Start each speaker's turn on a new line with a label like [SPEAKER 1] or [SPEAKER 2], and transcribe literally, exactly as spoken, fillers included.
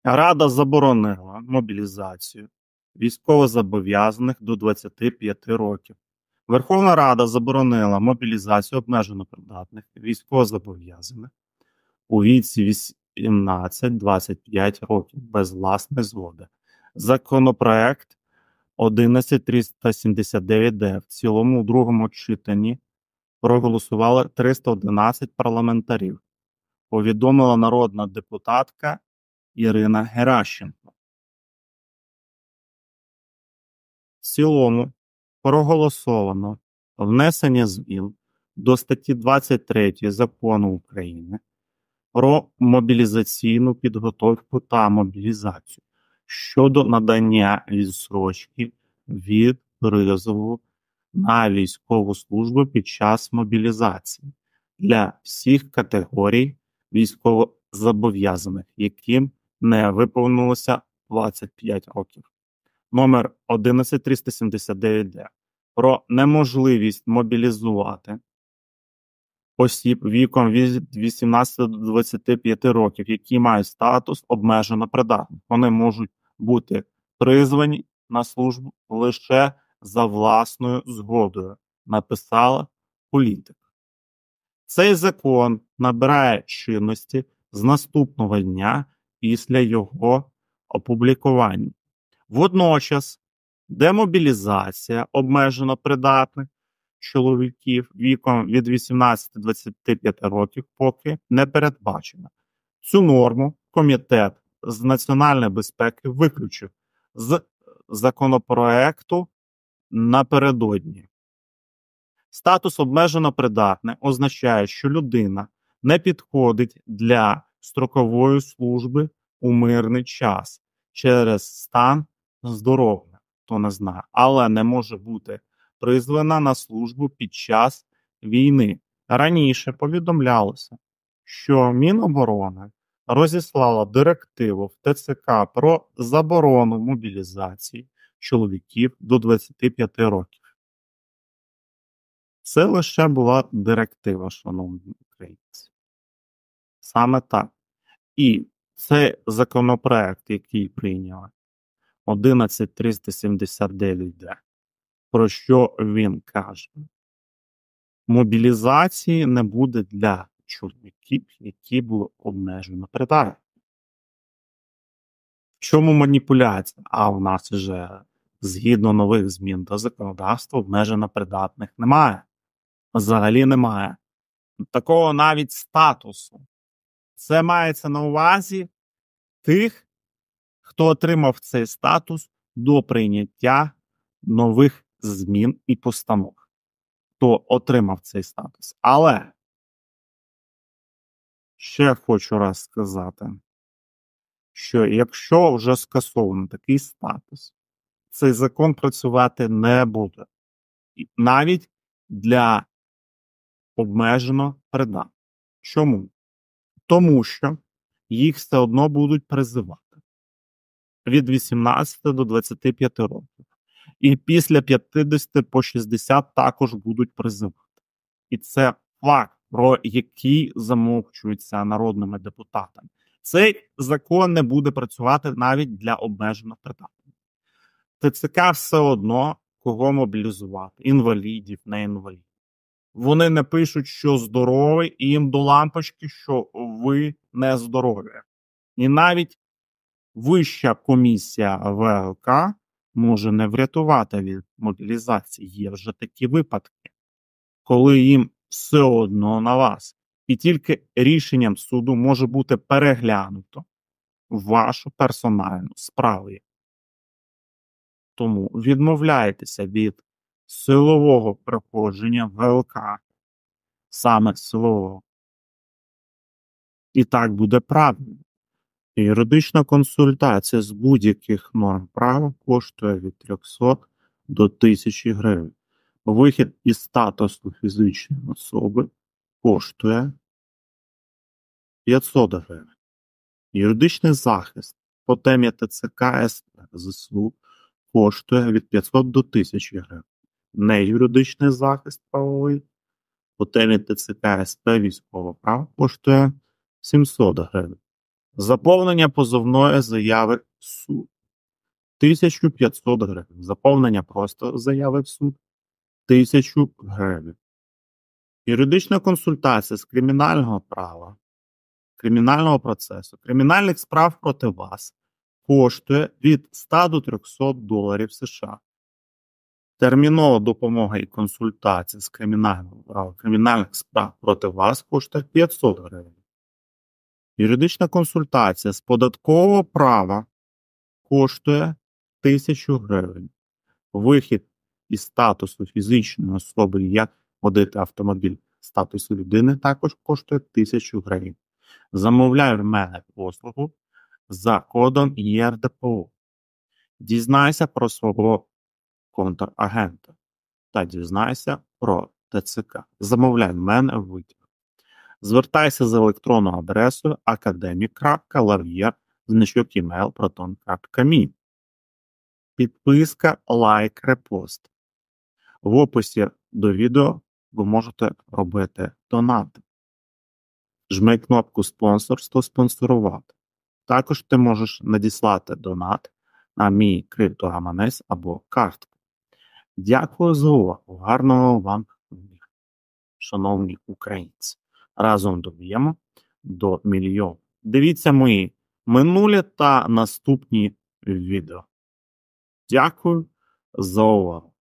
[SPEAKER 1] Рада заборонила мобілізацію військовозобов'язаних до двадцяти п'яти років. Верховна Рада заборонила мобілізацію обмежено придатних військовозобов'язаних у віці вісімнадцять двадцять п'ять років без власної згоди. Законопроект одинадцять триста сімдесят дев'ять д в цілому у другому читанні проголосували триста одинадцять парламентарів, повідомила народна депутатка Ірина Геращенко. В цілому проголосовано внесення змін до статті двадцять третьої Закону України про мобілізаційну підготовку та мобілізацію щодо надання відстрочки від призову на військову службу під час мобілізації для всіх категорій військовозобов'язаних, яким не виповнилося двадцять п'ять років. Номер одинадцять триста сімдесят дев'ять д про неможливість мобілізувати осіб віком від вісімнадцяти до двадцяти п'яти років, які мають статус обмежено придатних. Вони можуть бути призвані на службу лише за власною згодою, написала політик. Цей закон набирає чинності з наступного дня після його опублікування. Водночас демобілізація обмежено придатних чоловіків віком від вісімнадцяти до двадцяти п'яти років поки не передбачена. Цю норму Комітет з національної безпеки виключив з законопроекту напередодні. Статус обмежено придатний означає, що людина не підходить для строкової служби у мирний час через стан здоров'я, хто не знає, але не може бути призвана на службу під час війни. Раніше повідомлялося, що Міноборони розіслала директиву в Т Ц К про заборону мобілізації чоловіків до двадцяти п'яти років. Це лише була директива, шановні українці. Саме так. І цей законопроект, який прийняли, одинадцять триста сімдесят дев'ять д, про що він каже? Мобілізації не буде для чоловіків, які були обмежено придатні. В чому маніпуляція? А в нас вже згідно нових змін до законодавства обмежено придатних немає. Взагалі немає. Такого навіть статусу. Це мається на увазі тих, хто отримав цей статус до прийняття нових змін і постанов. Хто отримав цей статус. Але ще хочу раз сказати, що якщо вже скасовано такий статус, цей закон працювати не буде. Навіть для обмежено придатних. Чому? Тому що їх все одно будуть призивати від вісімнадцяти до двадцяти п'яти років. І після п'ятдесяти по шістдесят також будуть призивати. І це факт, про який замовчується народними депутатами. Цей закон не буде працювати навіть для обмежено придатних. Т Ц К все одно кого мобілізувати. Інвалідів, не інвалідів. Вони не пишуть, що здоровий, і їм до лампочки, що ви не здорові. І навіть Вища комісія В Л К може не врятувати від мобілізації. Є вже такі випадки, коли їм все одно на вас. І тільки рішенням суду може бути переглянуто вашу персональну справу. Тому відмовляйтеся від силового проходження В Л К. Саме силового. І так буде правильно. Юридична консультація з будь-яких норм права коштує від трьохсот до тисячі гривень. Вихід із статусу фізичної особи коштує п'ятсот гривень. Юридичний захист по темі Т Ц К С П З С У коштує від п'ятсот до тисячі гривень. Неюридичний захист правовий по темі Т Ц К С П військового права коштує сімсот гривень. Заповнення позовної заяви в суд – тисяча п'ятсот гривень. Заповнення просто заяви в суд – тисяча гривень. Юридична консультація з кримінального права, кримінального процесу, кримінальних справ проти вас коштує від ста до трьохсот доларів США. Термінова допомога і консультація з кримінального права, кримінальних справ проти вас коштує п'ятсот гривень. Юридична консультація з податкового права коштує тисячу гривень. Вихід із статусу фізичної особи, як водити автомобіль, статусу людини, також коштує тисячу гривень. Замовляй в мене послугу за кодом Є Р Д П О. Дізнайся про свого контрагента та дізнайся про Т Ц К. Замовляй в мене витяг. Звертайся з електронною адресою академік крапка лав'єр значок імейл протон крапка мі. Підписка, лайк, репост. В описі до відео ви можете робити донати. Жми кнопку «Спонсорство» спонсорувати. Також ти можеш надіслати донат на мій криптогаманець або картку. Дякую за увагу. Гарного вам дня, шановні українці. Разом доб'ємо до мільйону. Дивіться мої минулі та наступні відео. Дякую за увагу.